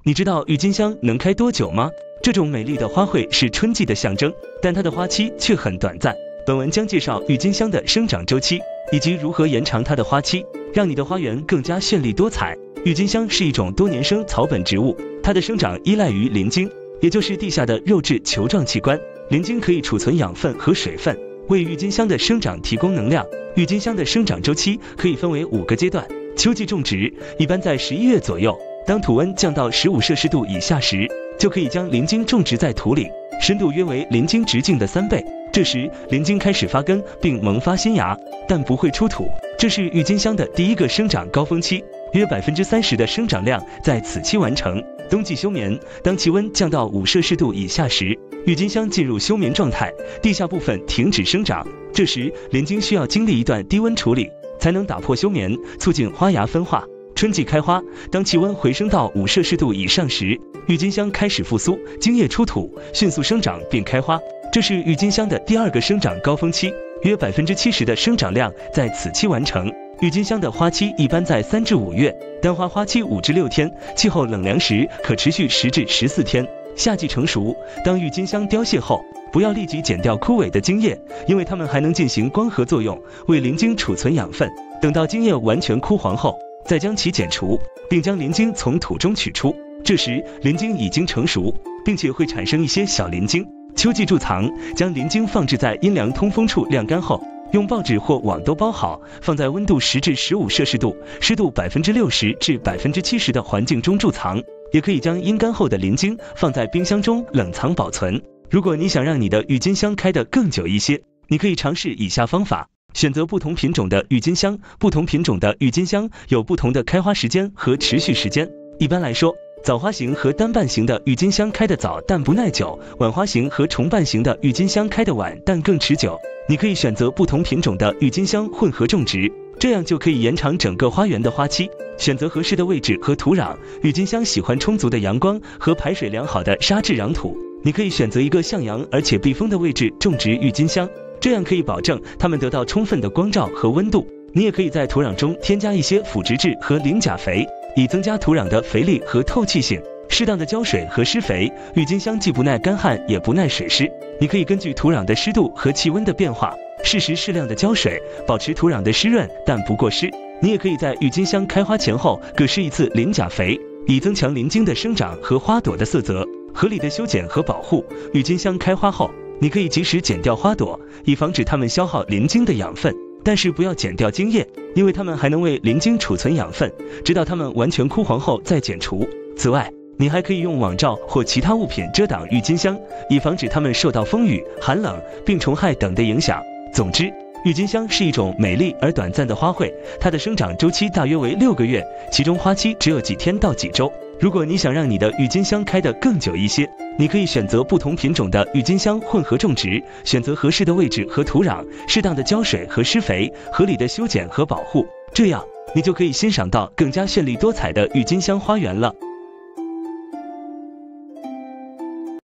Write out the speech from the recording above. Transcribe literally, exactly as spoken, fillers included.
你知道郁金香能开多久吗？这种美丽的花卉是春季的象征，但它的花期却很短暂。本文将介绍郁金香的生长周期，以及如何延长它的花期，让你的花园更加绚丽多彩。郁金香是一种多年生草本植物，它的生长依赖于鳞茎，也就是地下的肉质球状器官。鳞茎可以储存养分和水分，为郁金香的生长提供能量。郁金香的生长周期可以分为五个阶段。秋季种植一般在十一月左右，当土温降到十五摄氏度以下时，就可以将鳞茎种植在土里，深度约为鳞茎直径的三倍。这时鳞茎开始发根并萌发新芽，但不会出土。这是郁金香的第一个生长高峰期，约 百分之三十 的生长量在此期完成。冬季休眠，当气温降到五摄氏度以下时，郁金香进入休眠状态，地下部分停止生长。这时鳞茎需要经历一段低温处理，才能打破休眠，促进花芽分化。春季开花，当气温回升到五摄氏度以上时，郁金香开始复苏，茎叶出土，迅速生长并开花。这是郁金香的第二个生长高峰期，约 百分之七十 的生长量在此期完成。郁金香的花期一般在三至五月，单花花期五至六天，气候冷凉时可持续十至十四天。夏季成熟，当郁金香凋谢后，不要立即剪掉枯萎的茎叶，因为它们还能进行光合作用，为鳞茎储存养分。等到茎叶完全枯黄后，再将其剪除，并将鳞茎从土中取出。这时鳞茎已经成熟，并且会产生一些小鳞茎。秋季贮藏，将鳞茎放置在阴凉通风处晾干后，用报纸或网兜包好，放在温度十至十五摄氏度、湿度 百分之六十 至 百分之七十 的环境中贮藏。也可以将阴干后的鳞茎放在冰箱中冷藏保存。如果你想让你的郁金香开得更久一些，你可以尝试以下方法。选择不同品种的郁金香，不同品种的郁金香有不同的开花时间和持续时间。一般来说，早花型和单瓣型的郁金香开得早但不耐久，晚花型和重瓣型的郁金香开得晚但更持久。你可以选择不同品种的郁金香混合种植，这样就可以延长整个花园的花期。选择合适的位置和土壤，郁金香喜欢充足的阳光和排水良好的沙质壤土。你可以选择一个向阳而且避风的位置种植郁金香，这样可以保证它们得到充分的光照和温度。你也可以在土壤中添加一些腐殖质和磷钾肥，以增加土壤的肥力和透气性。适当的浇水和施肥，郁金香既不耐干旱也不耐水湿。你可以根据土壤的湿度和气温的变化，适时适量的浇水，保持土壤的湿润但不过湿。你也可以在郁金香开花前后各施一次磷钾肥，以增强鳞茎的生长和花朵的色泽。合理的修剪和保护，郁金香开花后，你可以及时剪掉花朵，以防止它们消耗鳞茎的养分。但是不要剪掉茎叶，因为它们还能为鳞茎储存养分，直到它们完全枯黄后再剪除。此外，你还可以用网罩或其他物品遮挡郁金香，以防止它们受到风雨、寒冷、病虫害等的影响。总之，郁金香是一种美丽而短暂的花卉，它的生长周期大约为六个月，其中花期只有几天到几周。如果你想让你的郁金香开得更久一些，你可以选择不同品种的郁金香混合种植，选择合适的位置和土壤，适当的浇水和施肥，合理的修剪和保护，这样你就可以欣赏到更加绚丽多彩的郁金香花园了。